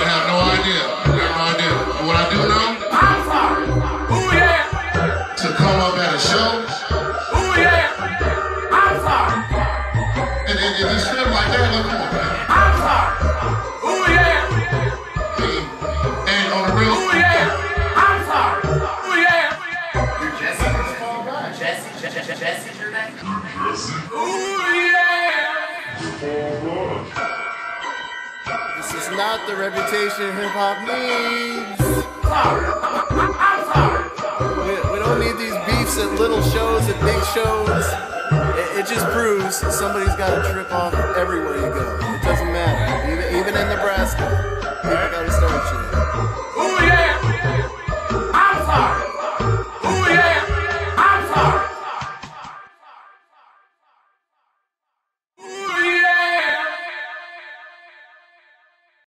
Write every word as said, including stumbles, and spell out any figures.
have no idea. I have no idea. But what I do know, I'm sorry. Ooh yeah. To come up at a show, Ooh yeah. I'm sorry. and, and, and you step like that, look, come on, man. I'm sorry. Ooh yeah. Hey, and on the real, Ooh yeah. I'm sorry. Ooh yeah. You're Jesse. Jesse. Jesse. Jesse's your name. Ooh yeah. This is not the reputation hip hop needs. Sorry. I'm sorry. We, we don't need these beefs at little shows, at big shows. It, it just proves somebody's got to trip off everywhere you go. It doesn't matter, even, even in Nebraska.